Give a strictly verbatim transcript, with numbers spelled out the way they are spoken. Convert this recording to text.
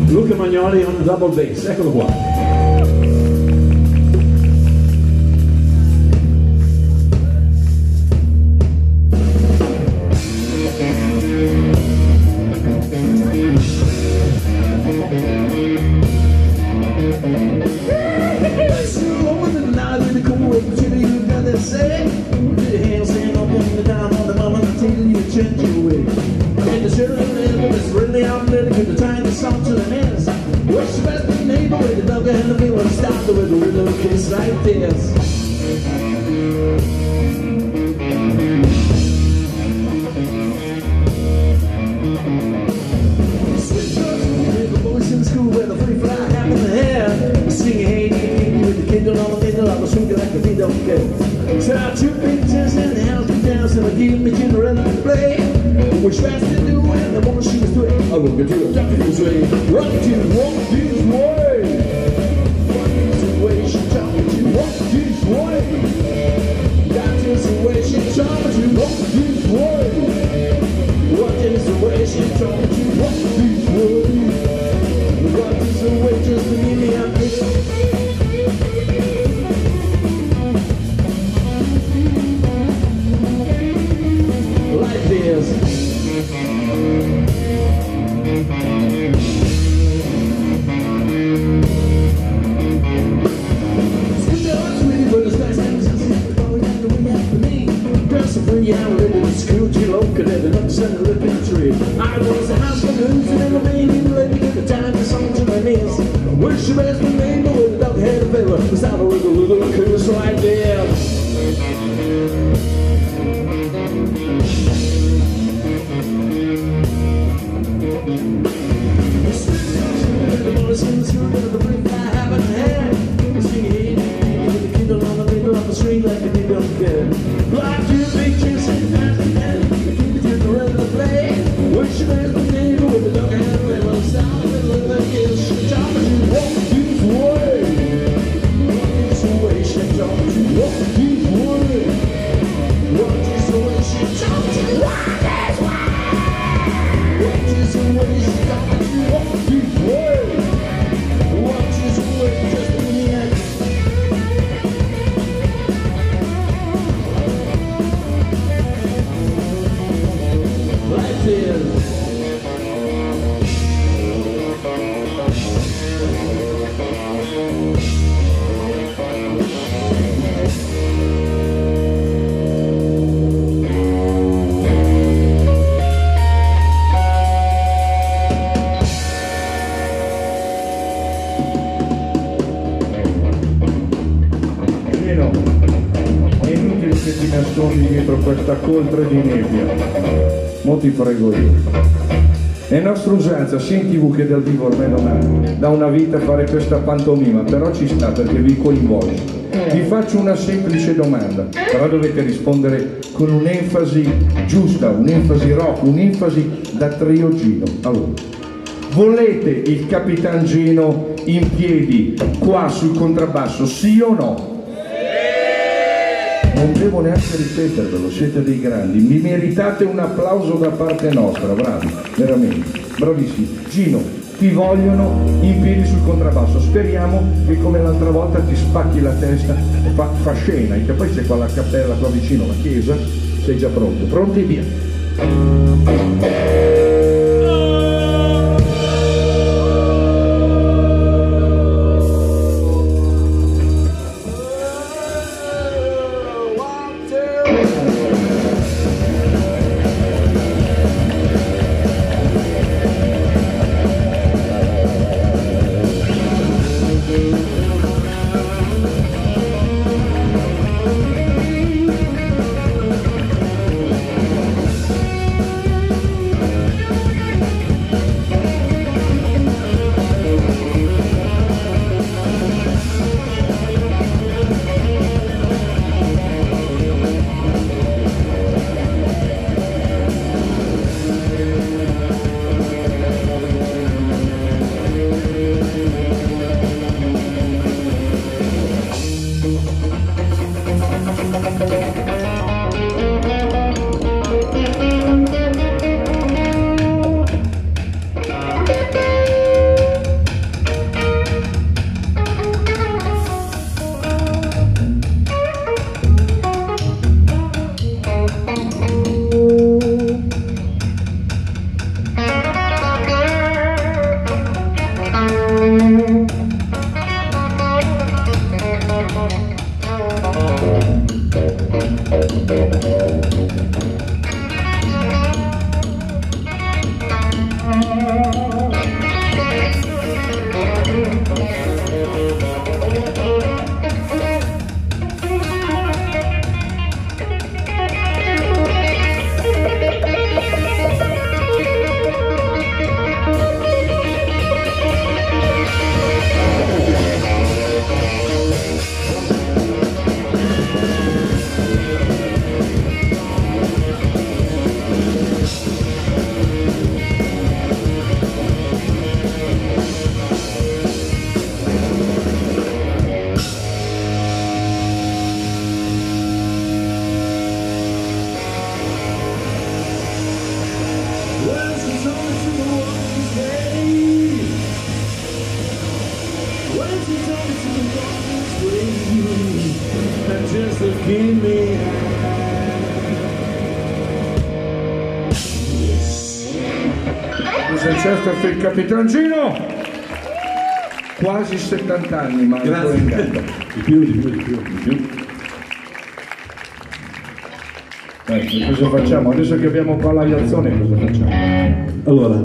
Luca Magnoli on the double bass, eccolo qua. Like this. Switch up with the boys in school where the free fly happened in the hair. Singing hey, hey, with the kid on the middle, I was swinging like a they don't care. So I took pictures and the house me down, so I gave me Cinderella to play. Which fast to do and the woman she was doing. I look at you, I'm talking this way. Run to walk this way. Walk this way. That is the way she told me to walk this way. What is the way she told me to walk this way? What is the way just to meet me up here? Like this. Yeah, I'm ready to school to local living up the center of the country. I was a house for news and never made it ready to the time for something to my knees. Wish you best be made, but with a dog head of favor. Cause I was a little curse right there. The boys in the school, the big guy having a hand. The singing hey, with the kid on the middle of the street like they don't care. Like two pictures and that's the end. The kid is ready to play. Wish you best be neighbor with the dog and the river. Stop in the middle of the hill. She told me to walk this way. Walk this way. She told me to walk this way. Walk this way. She told me to walk this way. Walk this way. She told me to walk this way. Walk this way. Just in the end. Like this. Nino, è inutile che ti nascondi dietro questa coltre di nebbia. Mo ti prego io. È nostra usanza, sia in tv che dal vivo ormai non ha, da una vita fare questa pantomima, però ci sta perché vi coinvolge. Vi faccio una semplice domanda, però dovete rispondere con un'enfasi giusta, un'enfasi rock, un'enfasi da trio Gino. Allora, volete il Capitan Gino in piedi qua sul contrabbasso, sì o no? Non devo neanche ripetervelo, siete dei grandi, mi meritate un applauso da parte nostra, bravi, veramente, bravissimi. Gino, ti vogliono in piedi sul contrabbasso, speriamo che come l'altra volta ti spacchi la testa e fa, fa scena, e che poi c'è qua la cappella qua vicino, la chiesa, sei già pronto, pronti via. if you told me to go this way, and just look in me Scusa Chesterfield, Capitan Gino! Quasi settanta anni, ma grazie. Di più, di più, di più, di più. Eh, cosa facciamo? Adesso che abbiamo qua la Iazzone, cosa facciamo? Allora,